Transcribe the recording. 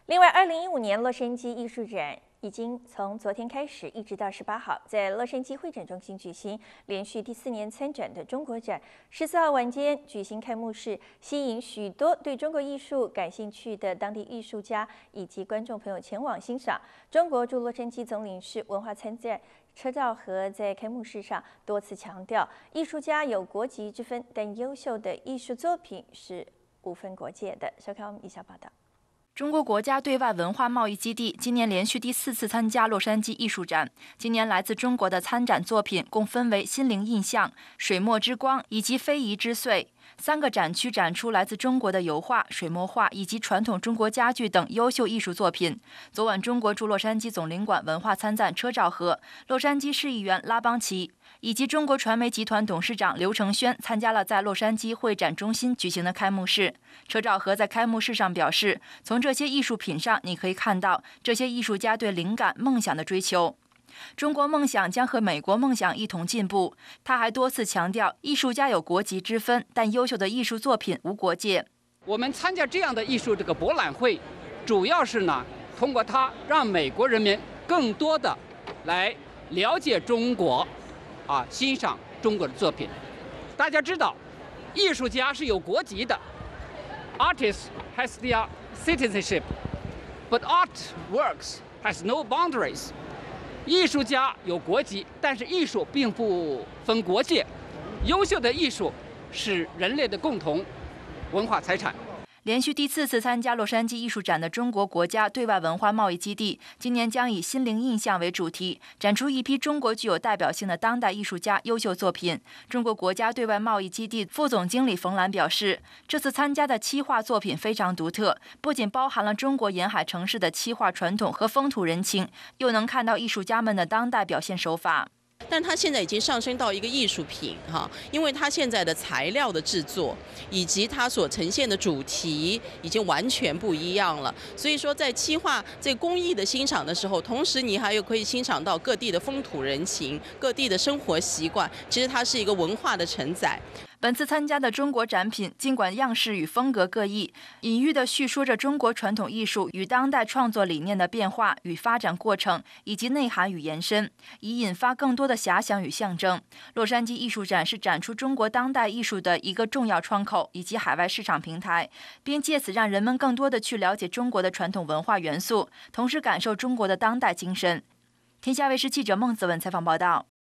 另外，2015年洛杉矶艺术展已经从昨天开始，一直到18号，在洛杉矶会展中心举行，连续第4年参展的中国展，14号晚间举行开幕式，吸引许多对中国艺术感兴趣的当地艺术家以及观众朋友前往欣赏。中国驻洛杉矶总领事文化参赞车兆和在开幕式上多次强调，艺术家有国籍之分，但优秀的艺术作品是无分国界的。收看我们以下报道。 中国国家对外文化贸易基地今年连续第4次参加洛杉矶艺术展。今年来自中国的参展作品共分为《心灵印象》、《水墨之光》以及《非遗之岁》。3个展区展出来自中国的油画、水墨画以及传统中国家具等优秀艺术作品。昨晚，中国驻洛杉矶总领馆文化参赞车兆和、洛杉矶市议员拉邦奇以及中国传媒集团董事长刘承轩参加了在洛杉矶会展中心举行的开幕式。车兆和在开幕式上表示，从这些艺术品上，你可以看到这些艺术家对灵感、梦想的追求。中国梦想将和美国梦想一同进步。他还多次强调，艺术家有国籍之分，但优秀的艺术作品无国界。 我们参加这样的艺术博览会，主要是呢，通过它让美国人民更多的来了解中国，欣赏中国的作品。大家知道，艺术家是有国籍的 ，artist has their citizenship, but artworks has no boundaries。艺术家有国籍，但是艺术并不分国界。优秀的艺术是人类的共同文化财产。 连续第4次参加洛杉矶艺术展的中国国家对外文化贸易基地，今年将以心灵印象为主题，展出一批中国具有代表性的当代艺术家优秀作品。中国国家对外贸易基地副总经理冯兰表示，这次参加的漆画作品非常独特，不仅包含了中国沿海城市的漆画传统和风土人情，又能看到艺术家们的当代表现手法。 但它现在已经上升到一个艺术品因为它现在的材料的制作以及它所呈现的主题已经完全不一样了。所以说，在漆画这工艺的欣赏的时候，同时你还有可以欣赏到各地的风土人情、各地的生活习惯，其实它是一个文化的承载。 本次参加的中国展品，尽管样式与风格各异，隐喻地叙说着中国传统艺术与当代创作理念的变化与发展过程，以及内涵与延伸，以引发更多的遐想与象征。洛杉矶艺术展是展出中国当代艺术的一个重要窗口以及海外市场平台，并借此让人们更多地去了解中国的传统文化元素，同时感受中国的当代精神。天下卫视记者孟子文采访报道。